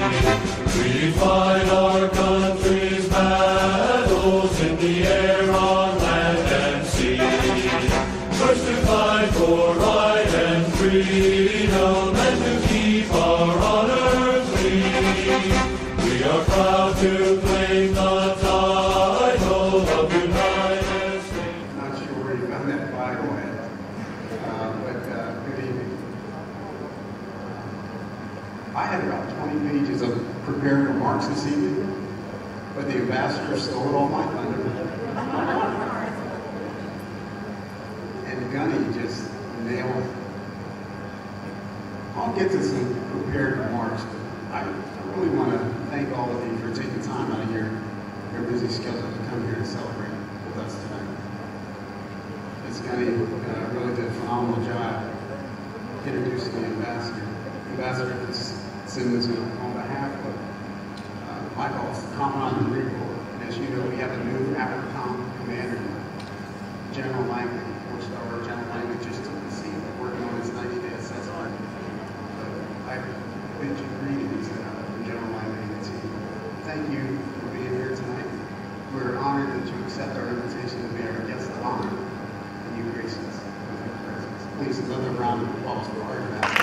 We fight our country's battles in the air, on land and sea. First to fight for right and freedom, and to keep our honor clean. We are proud to claim the title of United States. Not sure where you found that Bible at, but good evening. I had about 20 pages of prepared remarks this evening, but the ambassador stole all my thunder. And Gunny just nailed it. I'll get to some prepared remarks, but I really want to thank all of you for taking time out of your busy schedule to come here and celebrate with us tonight. Ms. Gunny really did a phenomenal job introducing the ambassador. Ambassador Simmons, on behalf of my boss, Commandant of the Marine Corps. As you know, we have a new AFRICOM commander, General Langley. 4-star General Langley just took the seat, working on his 90-day assessment. I bid you greetings from General Langley and the team. Thank you for being here tonight. We're honored that you accept our invitation to be our guest of honor, and you grace us with your presence. Please, another round of applause for our ambassador.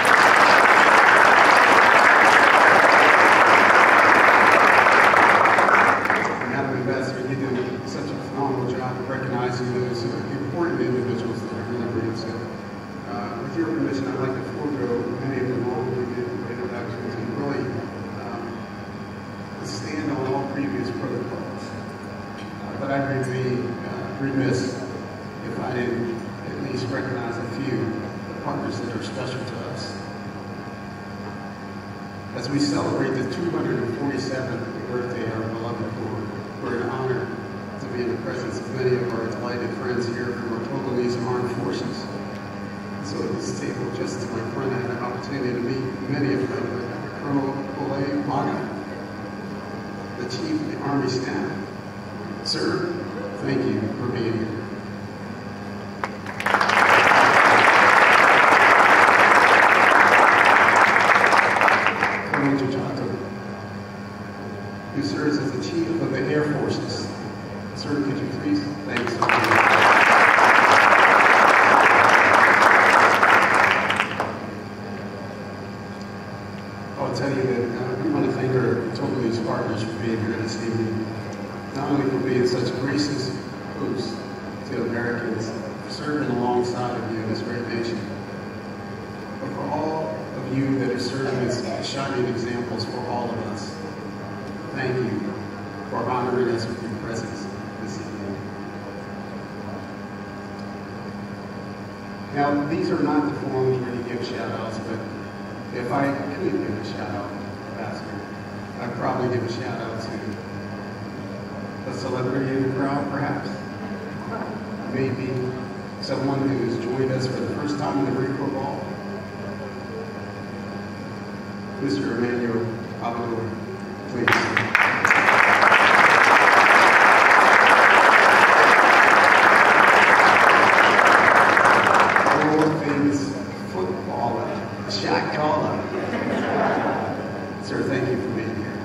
Recognizing those important individuals that are going to bring us in. With your permission, I'd like to forego many of the long-winded introductions and really stand on all previous protocols. But I'd be remiss if I didn't at least recognize a few partners that are special to us. As we celebrate the 247th birthday of our beloved Corps, we're an honor to be in the presence of many of our delighted friends here from our total needs and armed forces. And so at this table, just to my front, I had an opportunity to meet many of them, like Colonel Lomé, the Chief of the Army Staff. Sir, thank you for being here. Colonel Detachment, who serves as the Chief of the Air Forces. Sir, could you please? Thanks. I'll tell you that we want to thank our total needs partners for being here this evening. Not only for being such gracious hosts to Americans, serving alongside of you in this great nation, but for all of you that are serving as shining examples for all of us. Thank you for honoring us with your presence this evening. Now, these are not the forums where you give shout-outs, but if I could give a shout-out, Ambassador, I'd probably give a shout-out to a celebrity in the crowd, perhaps. Maybe someone who's joined us for the first time in the Marine Corps Ball. Mr. Emmanuel Abador, please. Sir, thank you for being here.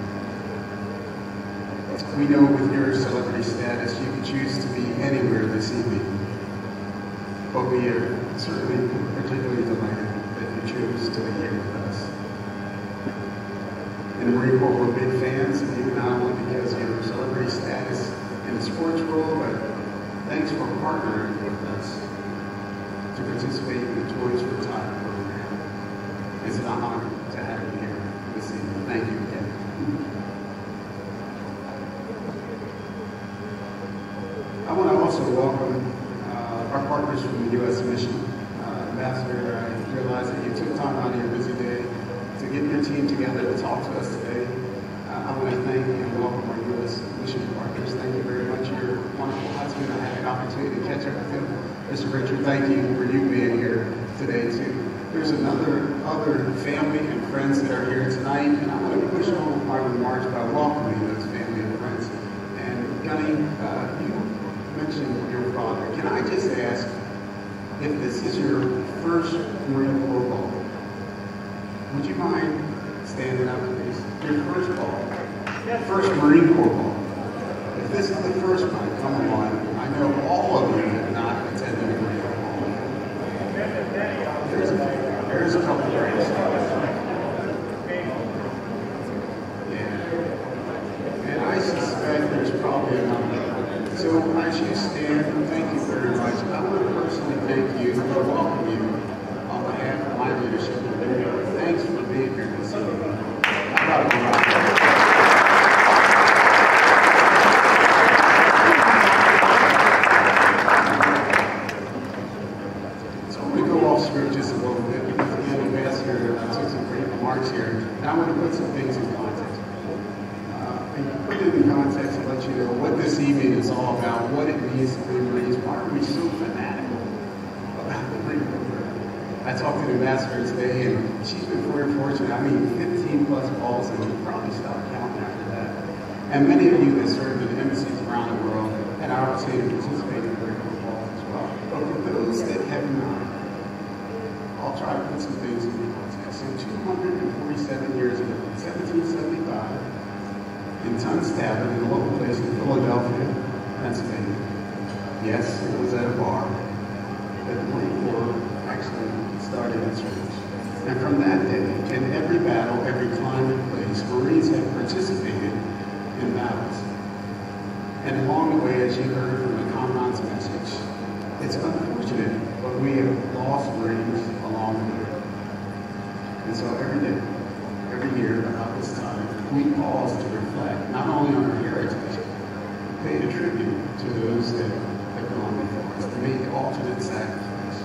We know with your celebrity status, you can choose to be anywhere this evening. But we are certainly particularly delighted that you chose to be here with us. In the Marine Corps, we're big fans of you, not only because of your celebrity status in the sports world, but thanks for partnering with us to participate in the Toys for Time program. It's an honor to have you here this evening. Thank you again. I want to also welcome our partners from the U.S. mission. Ambassador, I realize that you took time out of your busy day to get your team together to talk to us today. I want to thank and welcome our U.S. mission partners. Thank you very much. You're a wonderful husband. I had an opportunity to catch up with him. Mr. Richard, thank you for you being here today, too. There's other family and friends that are here tonight, and I want to push on my remarks by welcoming those family and friends. And Gunny, you mentioned your father. Can I just ask, if this is your first Marine Corps ball, would you mind standing up, please. Your first ball. First Marine Corps ball. If this is the first one, come on. I know all of you have not attended a Marine Corps ball. There's a couple grades. Yeah. And I suspect there's probably a number. So as you stand, thank you very much. I want to personally thank you and welcome you on behalf of my leadership. Thanks for being here this evening. So I'm going to go off script just a little bit because the ambassador took some great remarks here. And I want to put some things in context. And put it in context and let you know what this evening is all about, what it means to be Marines. Why are we so fanatical about the Marine Corps? I talked to the ambassador today, and she's been very fortunate. I mean, 15 plus balls, and we'll probably stop counting after that. And many of you that served in embassies around the world had an opportunity to participate in Marine Corps balls as well. But for those that have not, I'll try to put some things in context. So 247 years ago, 1775, in Tunstallin, in a local place in Philadelphia, Pennsylvania. Yes, it was at a bar that the Marine Corps actually started its roots. And from that day, in every battle, every time and place, Marines have participated in battles. And along the way, as you heard from the Commandant's message, it's unfortunate, but we have lost Marines along the way. And so every day, every year, about this time, we pause to reflect not only on our heritage, but pay a tribute to those that have gone before us, to make alternate sacrifice.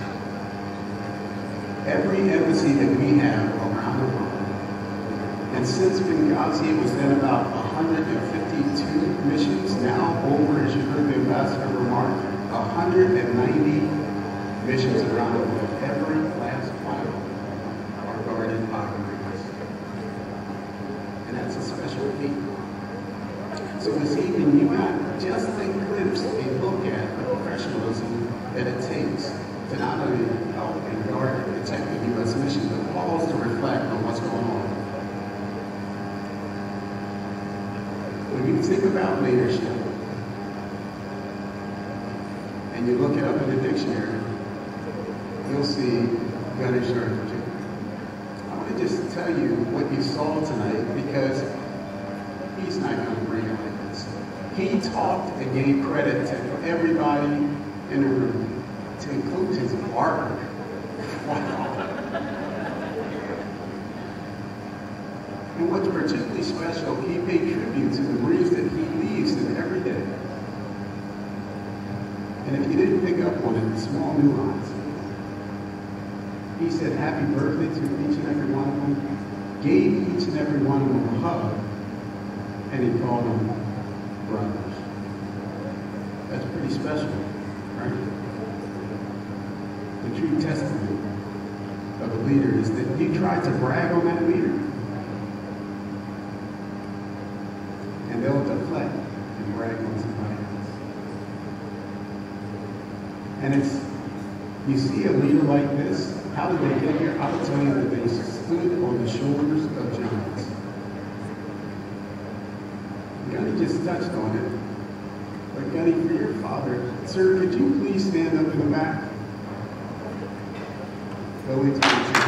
Every embassy that we have around the world, and since Benghazi it was then about 152 missions, now over, as you heard the ambassador remark, 190 missions around the world. Every last one of them are guarded by Marines. And that's a special feat. So this evening you got just a glimpse, a look at the professionalism that it takes to not only help and guard and protect the U.S. mission, but pause to reflect on what's going on. When you think about leadership, and you look it up in the dictionary, you'll see gunnery sergeant. I want to just tell you what you saw tonight, because he's not going to bring it like this. He talked and gave credit to everybody in the room, to include his barber. Wow. And what's particularly special, he paid tribute to the Marines that he leaves in every day. And if you didn't pick up on it, the small nuance, he said happy birthday to each and every one of them, gave each and every one of them a hug, and he called them brothers. That's pretty special, right? The true testament of a leader is that you try to brag on that leader, and they'll deflect and brag on somebody else. And it's, you see a leader like this, how did they get here? I will tell you that they stood on the shoulders of giants. Gunny just touched on it. But Gunny, for your father, sir, could you please stand up in the back? Billy, to you. I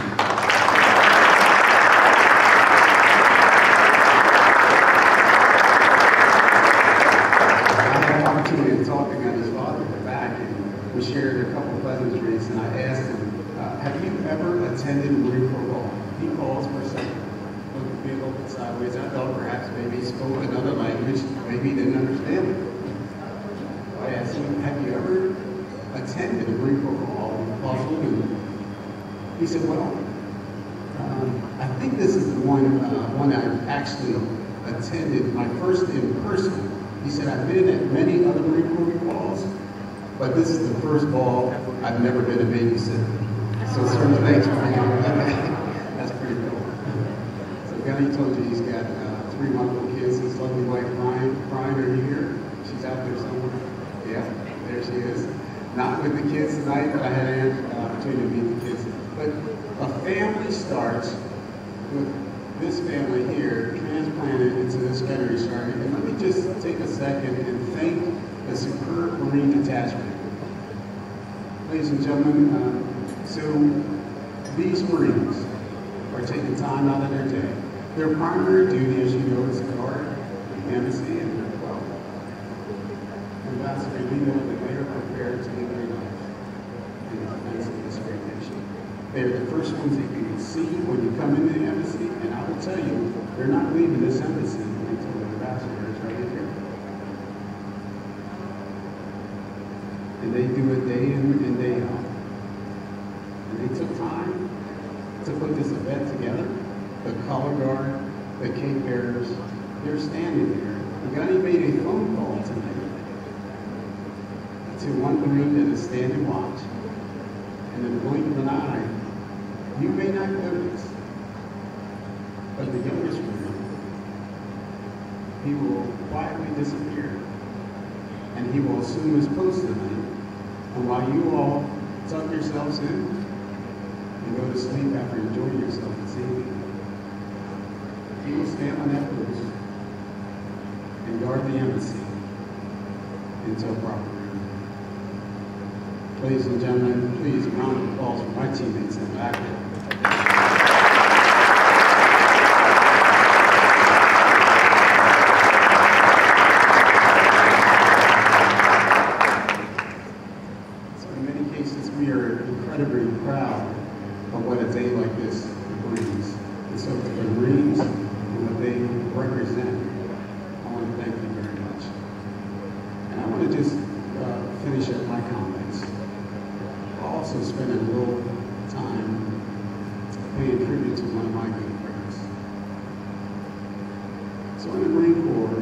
had an opportunity to talk to Gunny's father in the back, and we shared a couple of pleasantries, and I asked him, have you ever attended a Marine Corps ball? He paused for a second, looked at me a little bit sideways. I thought perhaps maybe he spoke another language, maybe he didn't understand it. I asked him, have you ever attended a Marine Corps ball in Buffalo? He said, well, I think this is the one I actually attended, my first in person. He said, I've been at many other Marine Corps balls, but this is the first ball I've never been a babysitter. So, sir, thanks for being on that. That's pretty cool. So, Gunny told you he's got 3 wonderful kids. His lovely wife, Brian. Brian, are you here? She's out there somewhere. Yeah, there she is. Not with the kids tonight, but I had an opportunity to meet the kids. But a family starts with this family here transplanted into this gunnery sergeant. And let me just take a second and thank the superb Marine Detachment. Ladies and gentlemen, so these Marines are taking time out of their day. Their primary duty, as you know, is to guard the embassy and their 12. Ambassador, we know that they are prepared to give their lives in defense of this great nation. They are the first ones that you can see when you come into the embassy, and I will tell you, they're not leaving this embassy until the ambassador is right here. And they do it day in and day out. And they took time to put this event together. The color guard, the cape bearers, they're standing there. The gunny made a phone call tonight to one Marine that is standing watch. And in the blink of an eye, you may not notice, but the youngest Marine, he will quietly disappear. And he will assume his post tonight. And while you all tuck yourselves in and go to sleep after enjoying yourself this evening, he will stand on that post and guard the embassy until proper room. Ladies and gentlemen, please, a round of applause for my teammates in the back. So in many cases, we are incredibly proud of what a day like this brings. And so for the Marines and what they represent, I want to thank you very much. And I want to just finish up my comments. I'll also spend a little time paying tribute to one of my good friends. So in the Marine Corps,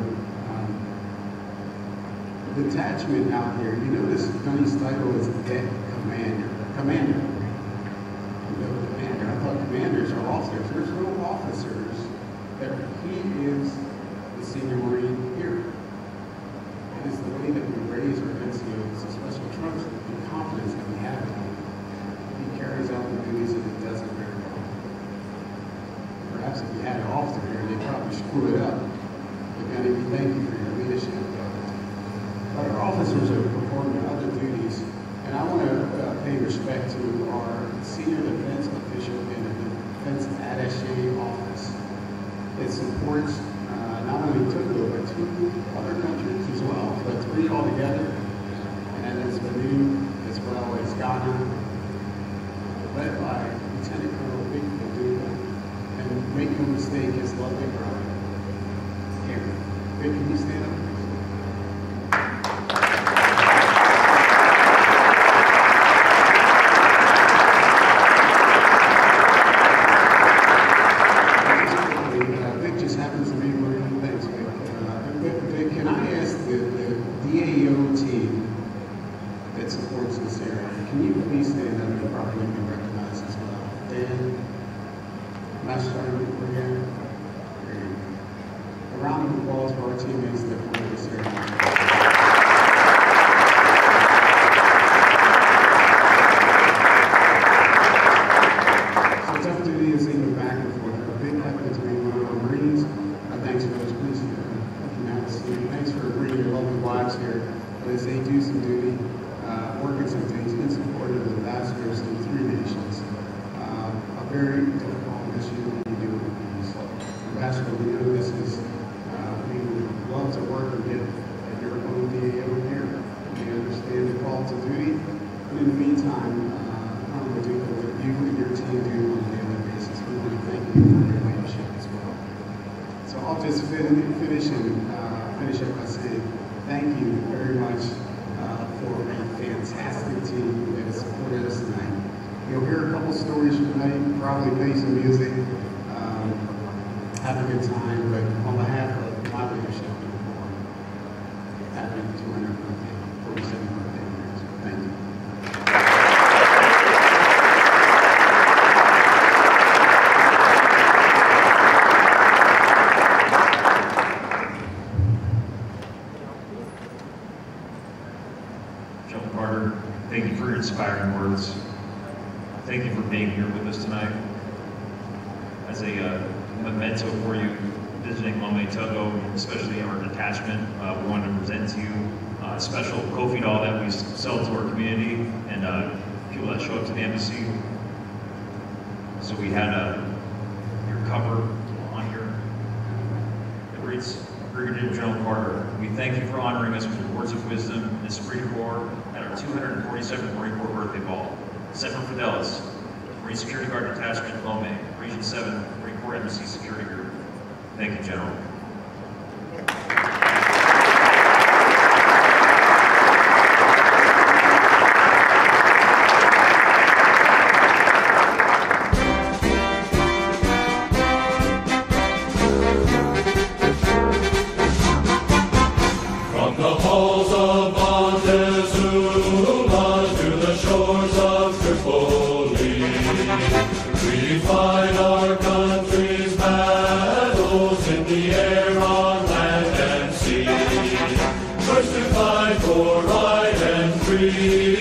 the detachment out here, you notice Gunny's title is Det Commander. Commander. Commander. I thought commanders are officers. There's no officers. He is the senior Marine here. It is the way that we raise our NCOs, the special troops, the confidence that we have in him. He carries out the duties and he does it very well. Perhaps if you had an officer here, they'd probably screw it up. But Gunny, we thank you for your leadership. But our officers are performing other duties, and I want to pay respect to our senior defense official in the Defense Attaché office. It supports not only Togo, but 2 other countries as well, but 3 altogether, and it's Benin as well as Ghana, led by Lieutenant Colonel Vic Paducah, and make no mistake, his lovely brother, Aaron. Vic, can you stand up? Inspiring words. Thank you for being here with us tonight. As a memento memento for you visiting Lomé, Togo, especially our detachment. We wanted to present to you a special Kofi doll that we sell to our community and people that show up to the embassy. So we had your cover on here. It reads, Brigadier General Carter, we thank you for honoring us with your words of wisdom and esprit de corps at our 247th Marine Corps birthday ball. Semper Fidelis, Marine Security Guard Detachment, Lomé, Region 7, Marine Corps Embassy Security Group. Thank you, General. From the halls of Montezuma to the shores of Tripoli, we fight our country's battles in the air, on land and sea. First to fight for right and freedom.